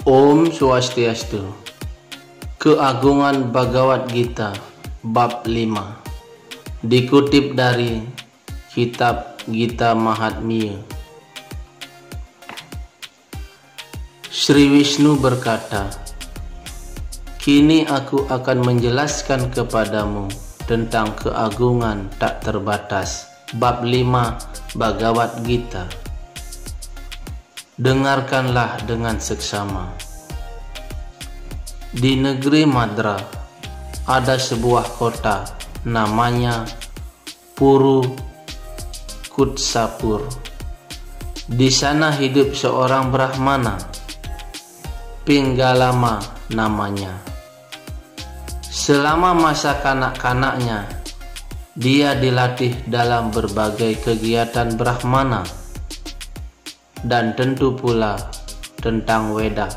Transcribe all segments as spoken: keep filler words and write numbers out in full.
Om Swastiastu. Keagungan Bhagavad Gita bab lima dikutip dari kitab Gita Mahatmya. Sri Wisnu berkata, "Kini aku akan menjelaskan kepadamu tentang keagungan tak terbatas." Bab lima Bhagavad Gita. Dengarkanlah dengan seksama. Di negeri Madra ada sebuah kota namanya Puru Kutsapur. Di sana hidup seorang Brahmana, Pinggalama namanya. Selama masa kanak-kanaknya, dia dilatih dalam berbagai kegiatan Brahmana dan tentu pula tentang Weda.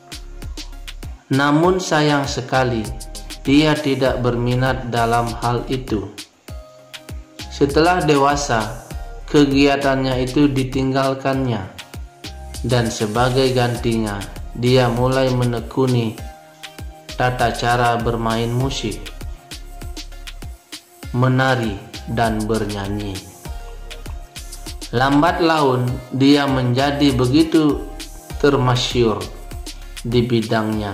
Namun sayang sekali, dia tidak berminat dalam hal itu. Setelah dewasa, kegiatannya itu ditinggalkannya, dan sebagai gantinya, dia mulai menekuni tata cara bermain musik, menari, dan bernyanyi. Lambat laun dia menjadi begitu termasyhur di bidangnya.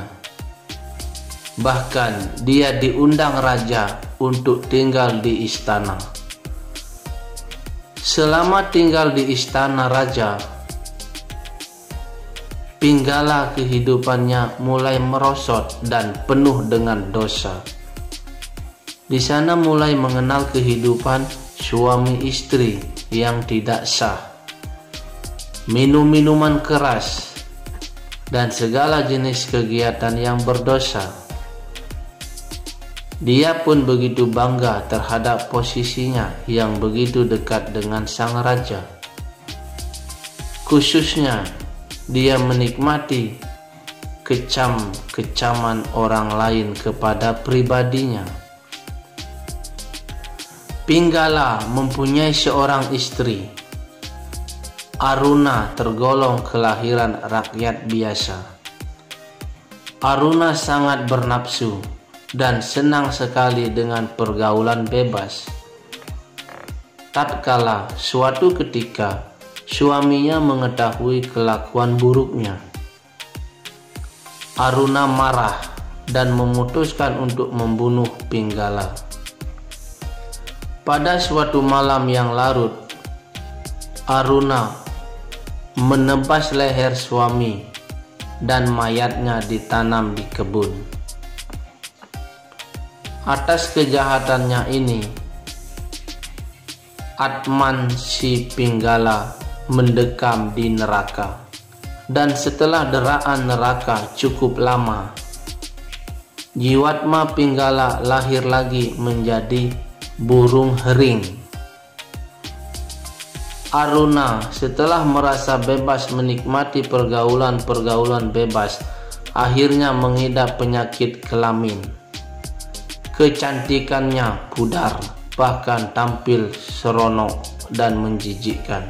Bahkan dia diundang raja untuk tinggal di istana. Selama tinggal di istana raja, Pinggala kehidupannya mulai merosot dan penuh dengan dosa. Di sana mulai mengenal kehidupan suami istri yang tidak sah, minum-minuman keras, dan segala jenis kegiatan yang berdosa. Dia pun begitu bangga terhadap posisinya yang begitu dekat dengan sang raja. Khususnya, dia menikmati kecam-kecaman orang lain kepada pribadinya. Pinggala mempunyai seorang istri. Aruna tergolong kelahiran rakyat biasa. Aruna sangat bernafsu dan senang sekali dengan pergaulan bebas. Tatkala suatu ketika suaminya mengetahui kelakuan buruknya, Aruna marah dan memutuskan untuk membunuh Pinggala. Pada suatu malam yang larut, Aruna menebas leher suami dan mayatnya ditanam di kebun. Atas kejahatannya ini, Atman si Pinggala mendekam di neraka. Dan setelah deraan neraka cukup lama, Jiwatma Pinggala lahir lagi menjadi burung hering. Aruna setelah merasa bebas menikmati pergaulan-pergaulan bebas, akhirnya mengidap penyakit kelamin. Kecantikannya pudar, bahkan tampil seronok dan menjijikkan.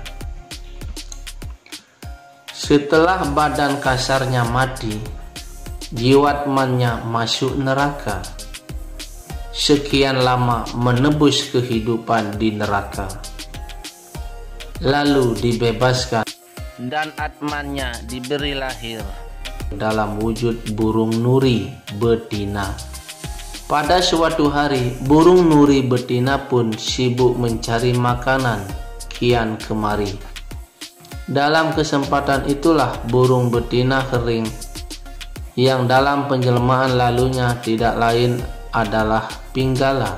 Setelah badan kasarnya mati, jiwatmannya masuk neraka. Sekian lama menebus kehidupan di neraka, lalu dibebaskan, dan atmannya diberi lahir dalam wujud burung nuri betina. Pada suatu hari, burung nuri betina pun sibuk mencari makanan kian kemari. Dalam kesempatan itulah burung betina kering, yang dalam penjelmaan lalunya tidak lain adalah Pinggala,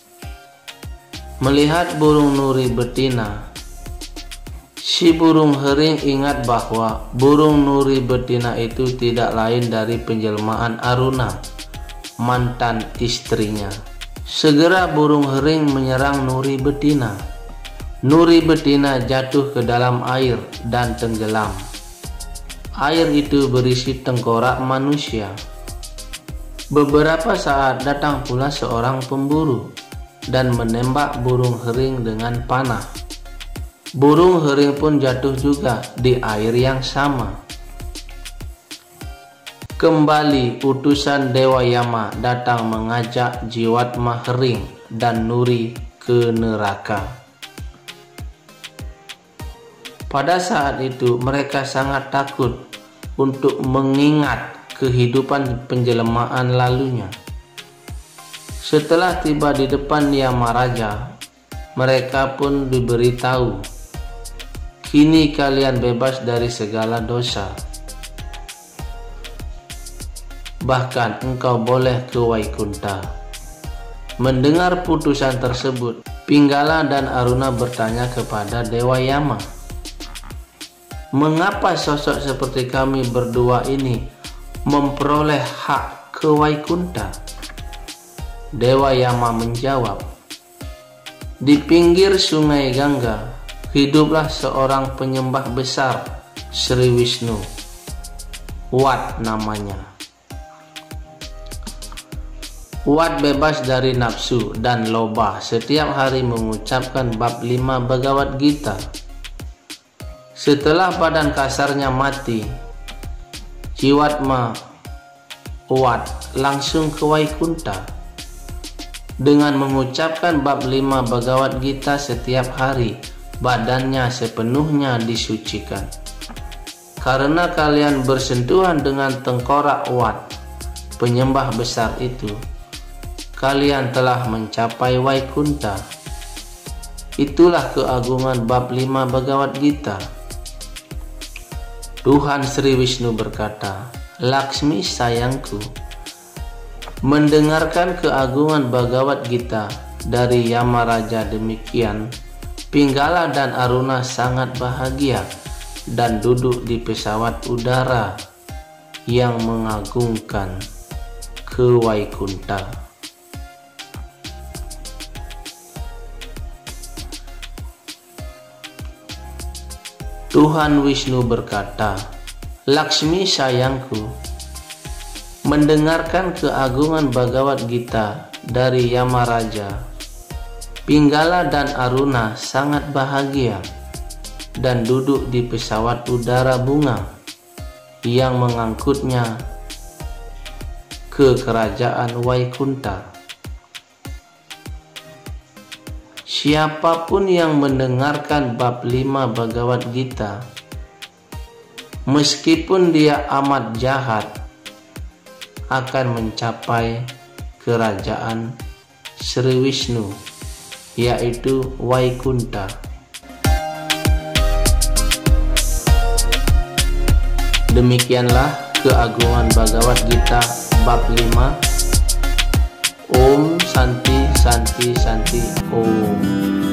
melihat burung nuri betina. Si burung hering ingat bahwa burung nuri betina itu tidak lain dari penjelmaan Aruna, mantan istrinya. Segera burung hering menyerang nuri betina. Nuri betina jatuh ke dalam air dan tenggelam. Air itu berisi tengkorak manusia. Beberapa saat datang pula seorang pemburu dan menembak burung hering dengan panah. Burung hering pun jatuh juga di air yang sama. Kembali utusan Dewa Yama datang mengajak Jiwatma Hering dan Nuri ke neraka. Pada saat itu mereka sangat takut untuk mengingat kehidupan penjelmaan lalunya. Setelah tiba di depan Yamaraja, mereka pun diberitahu, "Kini kalian bebas dari segala dosa. Bahkan engkau boleh ke Waikunta." Mendengar putusan tersebut, Pinggala dan Aruna bertanya kepada Dewa Yama, "Mengapa sosok seperti kami berdua ini memperoleh hak ke Waikunta?" Dewa Yama menjawab, "Di pinggir sungai Gangga hiduplah seorang penyembah besar Sri Wisnu, Wat namanya. Wat bebas dari nafsu dan loba, setiap hari mengucapkan bab lima Bhagavad Gita. Setelah badan kasarnya mati, Jiwatma Wat langsung ke Waikunta dengan mengucapkan bab lima Bhagavad Gita setiap hari. Badannya sepenuhnya disucikan. Karena kalian bersentuhan dengan tengkorak Wat, penyembah besar itu, kalian telah mencapai Waikunta. Itulah keagungan bab lima Bhagavad Gita." Tuhan Sri Wisnu berkata, "Laksmi sayangku, mendengarkan keagungan Bhagavad Gita dari Yamaraja demikian, Pinggala dan Aruna sangat bahagia dan duduk di pesawat udara yang mengagungkan ke Waikunta." Tuhan Wisnu berkata, "Laksmi sayangku, mendengarkan keagungan Bhagavad Gita dari Yamaraja, Pinggala dan Aruna sangat bahagia dan duduk di pesawat udara bunga yang mengangkutnya ke kerajaan Waikunta. Siapapun yang mendengarkan bab lima Bhagavad Gita, meskipun dia amat jahat, akan mencapai kerajaan Sri Wisnu, yaitu Waikunta." Demikianlah keagungan Bhagavad Gita bab lima. Om Santi Santi Santi Om.